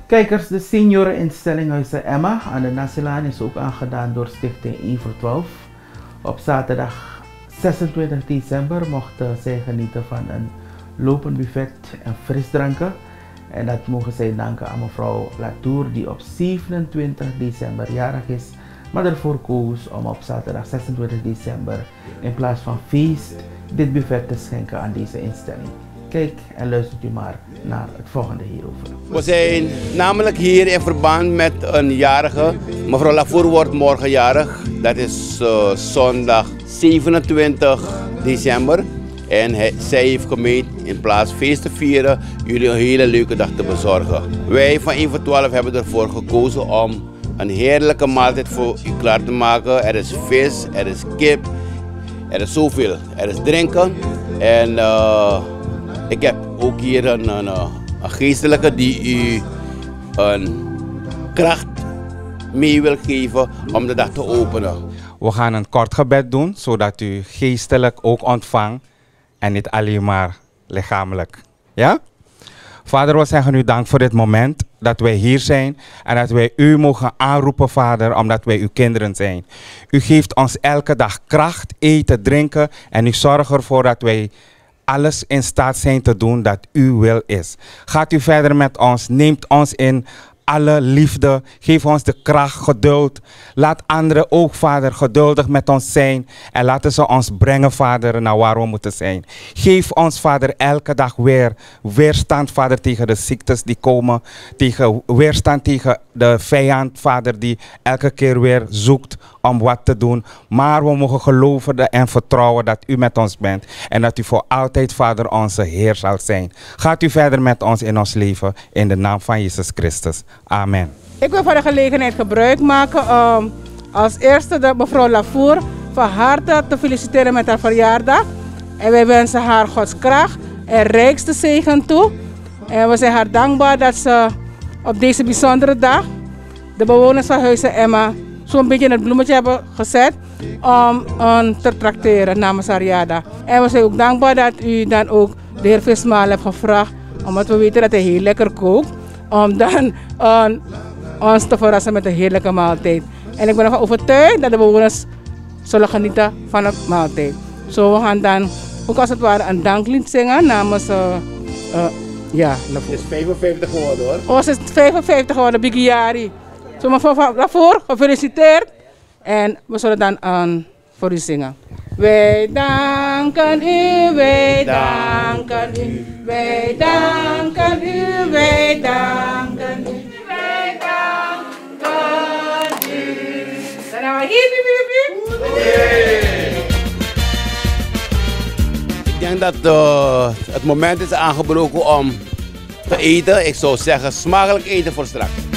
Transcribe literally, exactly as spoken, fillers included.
Kijkers, de senioreninstelling Huizen Emma aan de Nassaulaan is ook aangedaan door Stichting één voor twaalf. Op zaterdag zesentwintig december mochten zij genieten van een lopend buffet en frisdranken. En dat mogen zij danken aan mevrouw Latour, die op zevenentwintig december jarig is, maar ervoor koos om op zaterdag zesentwintig december in plaats van feest dit buffet te schenken aan deze instelling. Kijk en luistert u maar naar het volgende hierover. We zijn namelijk hier in verband met een jarige. Mevrouw Latour wordt morgen jarig. Dat is uh, zondag zevenentwintig december. En hij, zij heeft gemeend in plaats feest te vieren, jullie een hele leuke dag te bezorgen. Wij van één voor twaalf hebben ervoor gekozen om een heerlijke maaltijd voor u klaar te maken. Er is vis, er is kip, er is zoveel. Er is drinken. En uh, ik heb ook hier een, een, een geestelijke die u een kracht mee wil geven om de dag te openen. We gaan een kort gebed doen, zodat u geestelijk ook ontvangt en niet alleen maar lichamelijk. Ja? Vader, we zeggen u dank voor dit moment dat wij hier zijn en dat wij u mogen aanroepen, Vader, omdat wij uw kinderen zijn. U geeft ons elke dag kracht, eten, drinken en u zorgt ervoor dat wij alles in staat zijn te doen dat uw wil is. Gaat u verder met ons, neemt ons in alle liefde, geef ons de kracht, geduld. Laat anderen ook, Vader, geduldig met ons zijn en laten ze ons brengen, Vader, naar waar we moeten zijn. Geef ons, Vader, elke dag weer weerstand, Vader, tegen de ziektes die komen, tegen weerstand tegen de vijand, Vader, die elke keer weer zoekt om wat te doen. Maar we mogen geloven en vertrouwen dat u met ons bent en dat u voor altijd, Vader, onze Heer zal zijn. Gaat u verder met ons in ons leven, in de naam van Jezus Christus. Amen. Ik wil van de gelegenheid gebruik maken om als eerste de mevrouw Latour van harte te feliciteren met haar verjaardag. En wij wensen haar Gods kracht en rijkste zegen toe. En we zijn haar dankbaar dat ze op deze bijzondere dag de bewoners van Huizen Emma zo'n beetje in het bloemetje hebben gezet om um, te trakteren namens haar verjaardag. En we zijn ook dankbaar dat u dan ook de heer Vismaal hebt gevraagd, omdat we weten dat hij heel lekker kookt, om dan um, ons te verrassen met een heerlijke maaltijd. En ik ben ervan overtuigd dat de bewoners zullen genieten van de maaltijd. Zo we gaan dan ook als het ware een danklied zingen namens uh, uh, ja, Latour. Het is vijfenvijftig geworden hoor. Oh, ze is vijfenvijftig geworden, Bigiari. Zo mevrouw Latour, gefeliciteerd. En we zullen dan uh, voor u zingen. Wij danken u, wij danken u, wij danken u, wij danken u, wij danken u. Dan gaan we hier, hiep, hiep, hiep. Ik denk dat uh, het moment is aangebroken om te eten. Ik zou zeggen, smakelijk eten voor straks.